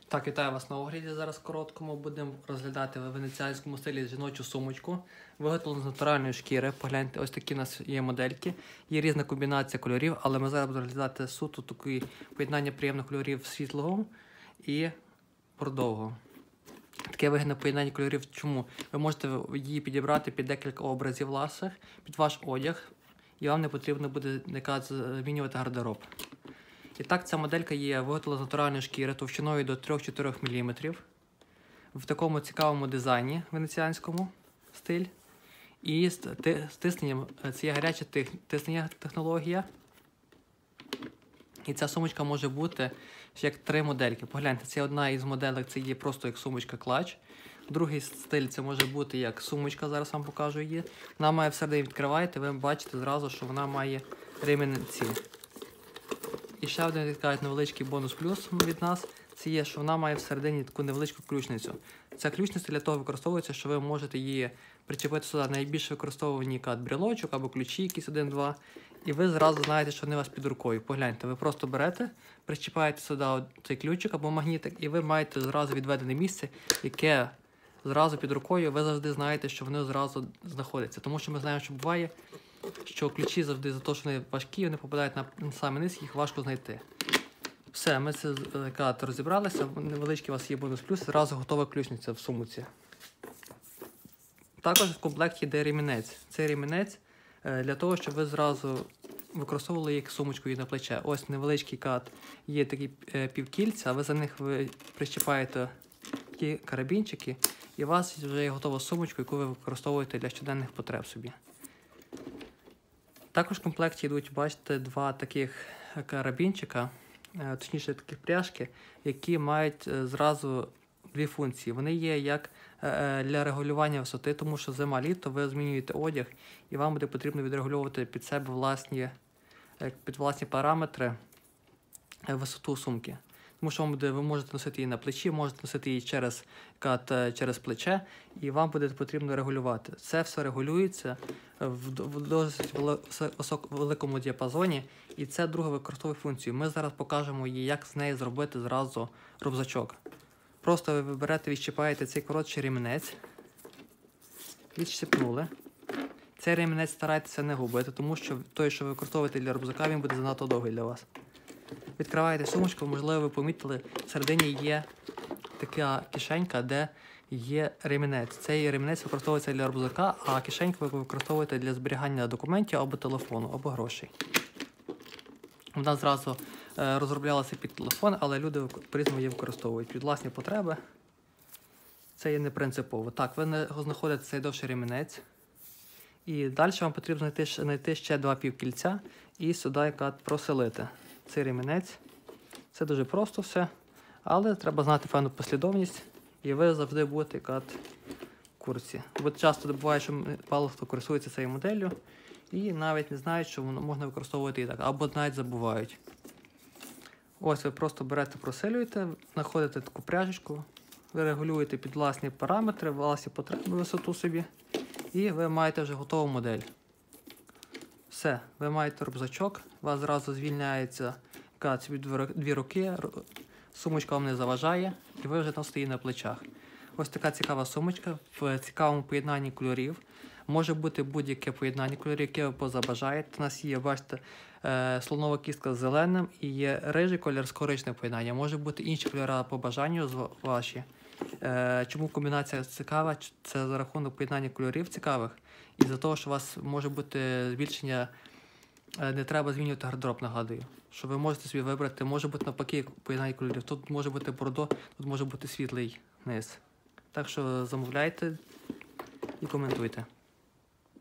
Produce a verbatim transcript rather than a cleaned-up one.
Так, вітаю вас на огляді. Зараз короткому будемо розглядати в венеціанському стилі жіночу сумочку, виготовлену з натуральної шкіри. Погляньте, ось такі у нас є модельки. Є різна комбінація кольорів, але ми зараз будемо розглядати суто таке поєднання приємних кольорів світлого і бордового. Таке вигідне поєднання кольорів. Чому? Ви можете її підібрати під декілька образів власних, під ваш одяг, і вам не потрібно буде змінювати гардероб. І так, ця моделька є виготовлена з натуральної шкіри товщиною до три-чотири міліметрів в такому цікавому дизайні венеціанському стиль. І з тисненням, це є гаряча тиснення технологія. І ця сумочка може бути як три модельки. Погляньте, це одна із моделей, це є просто як сумочка-клач. Другий стиль це може бути як сумочка, зараз вам покажу її. Вона має всередині відкриваєте, ви бачите зразу, що вона має ремінці. І ще один відкривають невеличкий бонус-плюс від нас, це є, що вона має всередині таку невеличку ключницю. Ця ключниця для того використовується, що ви можете її причепити сюди найбільш використовувані брелочок або ключі якісь один-два. І ви зразу знаєте, що вони у вас під рукою. Погляньте, ви просто берете, причіпаєте сюди цей ключик або магнітик, і ви маєте зразу відведене місце, яке зразу під рукою, ви завжди знаєте, що вони зразу знаходяться. Тому що ми знаємо, що буває, що ключі завжди за те, що вони важкі, вони попадають на самий низ, їх важко знайти. Все, ми це розібралися, невеличкий у вас є бонус-плюс, зразу готова ключниця в сумці. Також в комплекті йде ремінець. Цей ремінець для того, щоб ви зразу використовували як сумочку і на плече. Ось невеличкий кат, є такі півкільця, а ви за них ви прищіпаєте такі карабінчики, і у вас вже є готова сумочка, яку ви використовуєте для щоденних потреб собі. Також в комплекті йдуть, бачите, два таких карабінчика, точніше таких пряжки, які мають зразу дві функції. Вони є як для регулювання висоти, тому що зима-літо ви змінюєте одяг і вам буде потрібно відрегулювати під себе власні, під власні параметри висоту сумки. Тому що вам буде, ви можете носити її на плечі, можете носити її через, через плече, і вам буде потрібно регулювати. Це все регулюється в, в досить великому діапазоні, і це друга використовує функцію. Ми зараз покажемо їй, як з неї зробити зразу рюкзачок. Просто ви берете, відщипаєте цей коротший ремінець, відщипнули. Цей ремінець старайтеся не губити, тому що той, що ви використовуєте для рюкзака, він буде занадто довгий для вас. Відкриваєте сумочку, можливо, ви помітили, всередині є така кишенька, де є ремінець. Цей ремінець використовується для рюкзака, а кишеньку ви використовуєте для зберігання документів або телефону, або грошей. Вона зразу е, розроблялася під телефон, але люди по-різному її використовують під власні потреби. Це є не принципово. Так, ви знаходите цей довший ремінець. І далі вам потрібно знайти, знайти ще два півкільця і сюди яка проселити цей ремінець. Це дуже просто все, але треба знати певну послідовність, і ви завжди будете яка в курсі. Бо часто буває, що мало хто користується цією моделлю і навіть не знають, що воно можна використовувати і так, або навіть забувають. Ось ви просто берете, просилюєте, знаходите таку пряжечку, ви регулюєте під власні параметри, власні потреби, висоту собі, і ви маєте вже готову модель. Все, ви маєте рюкзачок, у вас зразу звільняється дві руки, сумочка вам не заважає, і ви вже носите її на плечах. Ось така цікава сумочка в цікавому поєднанні кольорів. Може бути будь-яке поєднання кольорів, яке ви позабажаєте. У нас є, бачите, слонова кістка з зеленим і є рижий колір з коричневим поєднанням. Може бути інші кольори по бажанню ваші. Чому комбінація цікава? Це за рахунок поєднання кольорів цікавих. І за того, що у вас може бути збільшення, не треба змінювати гардероб, нагадую. Що ви можете собі вибрати, може бути навпаки поєднання кольорів. Тут може бути бордо, тут може бути світлий низ. Так що замовляйте і коментуйте.